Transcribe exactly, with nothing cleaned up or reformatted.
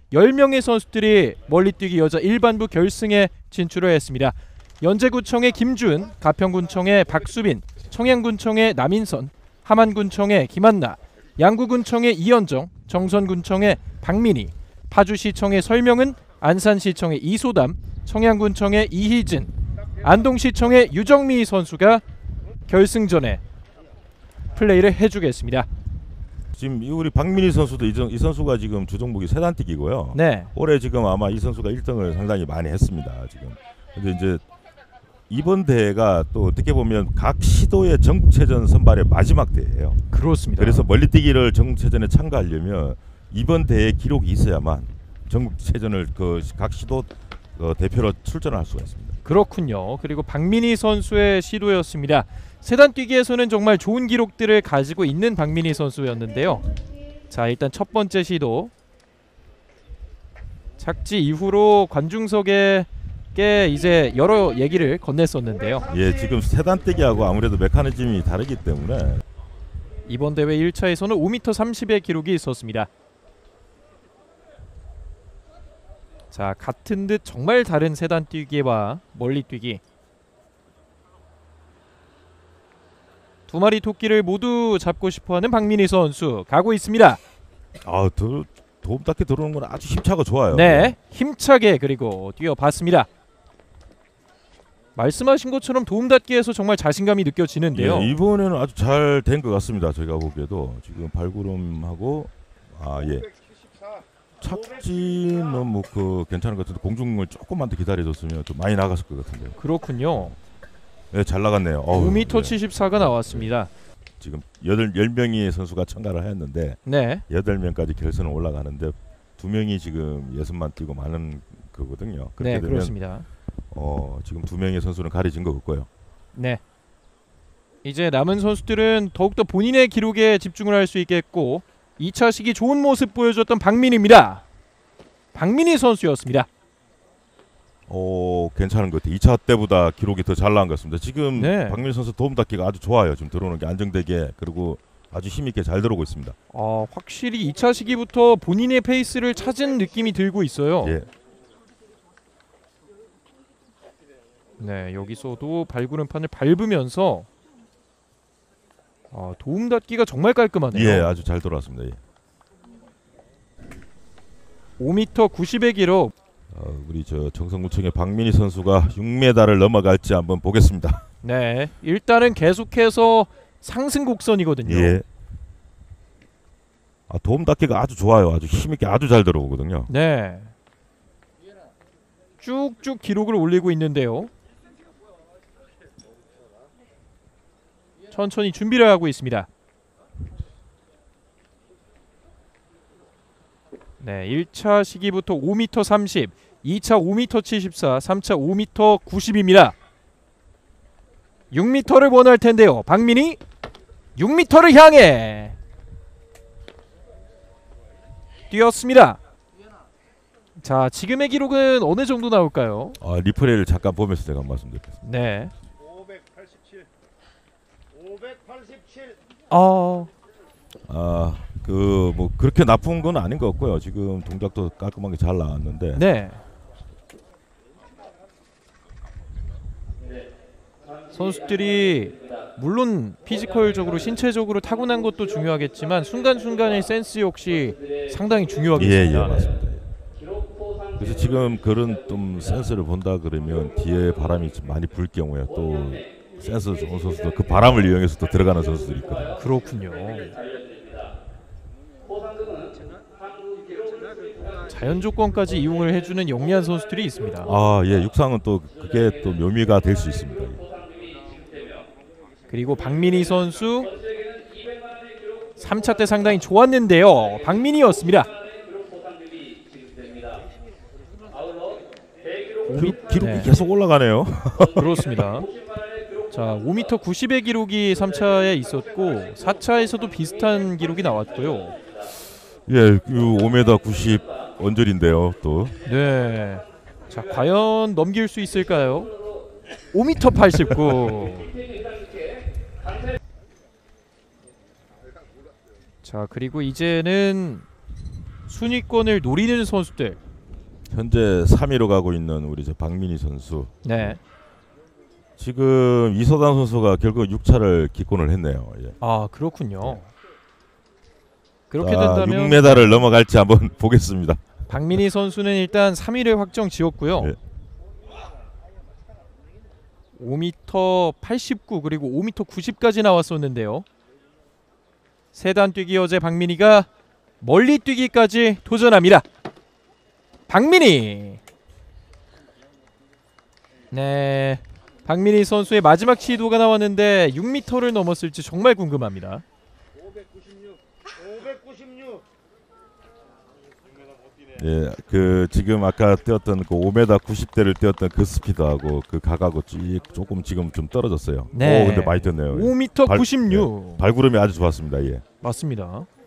열 명의 선수들이 멀리뛰기 여자 일반부 결승에 진출을 했습니다. 연제구청의 김준, 가평군청의 박수빈, 청양군청의 남인선, 함안군청의 김한나, 양구군청의 이현정, 정선군청의 박민희, 파주시청의 설명은, 안산시청의 이소담, 청양군청의 이희진, 안동시청의 유정미 선수가 결승전에 플레이를 해주겠습니다. 지금 우리 박민희 선수도 이, 이 선수가 지금 주종목이 세단뛰기고요. 네. 올해 지금 아마 이 선수가 일 등을 상당히 많이 했습니다. 지금. 근데 이제 이번 대회가 또 어떻게 보면 각 시도의 전국체전 선발의 마지막 대회예요. 그렇습니다. 그래서 멀리뛰기를 전국체전에 참가하려면 이번 대회 기록이 있어야만 전국체전을 그 각 시도 어, 대표로 출전할 수가 있습니다. 그렇군요. 그리고 박민희 선수의 시도였습니다. 세단뛰기에서는 정말 좋은 기록들을 가지고 있는 박민희 선수였는데요. 자, 일단 첫 번째 시도 착지 이후로 관중석에 이제 여러 얘기를 건넸었는데요. 예, 지금 세단뛰기하고 아무래도 메커니즘이 다르기 때문에 이번 대회 일 차에서는 오 미터 삼십의 기록이 있었습니다. 자, 같은 듯 정말 다른 세단뛰기와 멀리뛰기. 두 마리 토끼를 모두 잡고 싶어하는 박민희 선수 가고 있습니다. 아, 도, 도움 닿게 들어오는 건 아주 힘차고 좋아요. 네, 힘차게 그리고 뛰어봤습니다. 말씀하신 것처럼 도움닫기에서 정말 자신감이 느껴지는데요. 예, 이번에는 아주 잘 된 것 같습니다. 저희가 보기에도 지금 발구름하고 아 예 착지는 뭐 그 괜찮은 것 같은데 공중을 조금만 더 기다려줬으면 좀 많이 나갔을 것 같은데요. 그렇군요. 네, 잘 나갔네요. 오 미터 칠십사가 나왔습니다. 지금 여덟 열 명의 선수가 참가를 했는데 네. 여덟 명까지 결선을 올라가는데 두 명이 지금 예선만 뛰고 많은 거거든요. 그렇게 네, 되면 그렇습니다. 어, 지금 두 명의 선수는 가려진 것 같고요. 네. 이제 남은 선수들은 더욱더 본인의 기록에 집중을 할 수 있겠고 이 차 시기 좋은 모습 보여줬던 박민희입니다. 박민희 선수였습니다. 어, 괜찮은 것 같아요. 이 차 때보다 기록이 더 잘 나온 것 같습니다. 지금 네. 박민희 선수 도움닫기가 아주 좋아요. 지금 들어오는 게 안정되게 그리고 아주 힘있게 잘 들어오고 있습니다. 어, 확실히 이 차 시기부터 본인의 페이스를 찾은 느낌이 들고 있어요. 예. 네, 여기서도 발구름판을 밟으면서 어, 도움닫기가 정말 깔끔하네요. 예, 아주 잘 돌아왔습니다. 예. 오 미터 구십의 기록. 어, 우리 저 정성구청의 박민희 선수가 육 미터를 넘어갈지 한번 보겠습니다. 네, 일단은 계속해서 상승 곡선이거든요. 예. 아, 도움닫기가 아주 좋아요. 아주 힘있게 아주 잘 들어오거든요. 네. 쭉쭉 기록을 올리고 있는데요. 천천히 준비를 하고 있습니다. 네, 일 차 시기부터 오 미터 삼십, 이 차 오 미터 칠십사, 삼 차 오 미터 구십입니다. 육 미터를 원할 텐데요. 박민희 육 미터를 향해 뛰었습니다. 자, 지금의 기록은 어느 정도 나올까요? 아, 리플레이를 잠깐 보면서 제가 말씀드리겠습니다. 네. 오백팔십칠. 오백팔십칠. 어. 아, 그 뭐 그렇게 나쁜 건 아닌 것 같고요. 지금 동작도 깔끔하게 잘 나왔는데. 네. 선수들이 물론 피지컬적으로 신체적으로 타고난 것도 중요하겠지만 순간순간의 센스 역시 상당히 중요하겠습니다. 예, 예, 맞습니다. 그래서 지금 그런 좀 센스를 본다 그러면 뒤에 바람이 좀 많이 불 경우에 또 센스 좋은 선수도 그 바람을 이용해서 또 들어가는 선수들이 있거든요. 그렇군요. 자연 조건까지 이용을 해주는 영리한 선수들이 있습니다. 아, 예, 육상은 또 그게 또 묘미가 될 수 있습니다. 그리고 박민희 선수 삼 차 때 상당히 좋았는데요. 박민희였습니다. 기록, 기록이 네. 계속 올라가네요. 그렇습니다. 자, 오 미터 구십의 기록이 삼 차에 있었고 사 차에서도 비슷한 기록이 나왔고요. 예, 오 미터 구십 언저리인데요, 또. 네. 자, 과연 넘길 수 있을까요? 오 미터 팔십구. 자, 그리고 이제는 순위권을 노리는 선수들. 현재 삼 위로 가고 있는 우리 저 박민희 선수. 네. 지금 이서단 선수가 결국 육 차를 기권을 했네요. 예. 아 그렇군요. 그렇게 자, 된다면 육 메달을 넘어갈지 한번 보겠습니다. 박민희 선수는 일단 삼 위를 확정 지었고요. 네. 오 미터 팔십구 그리고 오 미터 구십까지 나왔었는데요. 세단 뛰기 어제 박민희가 멀리 뛰기까지 도전합니다. 박민희. 네. 박민희 선수의 마지막 시도가 나왔는데 육 미터를 넘었을지 정말 궁금합니다. 오백구십육. 오백구십육. 예, 그 지금 아까 뛰었던 그 오 미터 구십 대를 뛰었던 그 스피드하고 그 각하고 찌- 조금 지금 좀 떨어졌어요. 네. 오, 근데 많이 뛰었네요. 오 미터 발- 구십육. 발구름이 아주 좋았습니다. 예. 맞습니다.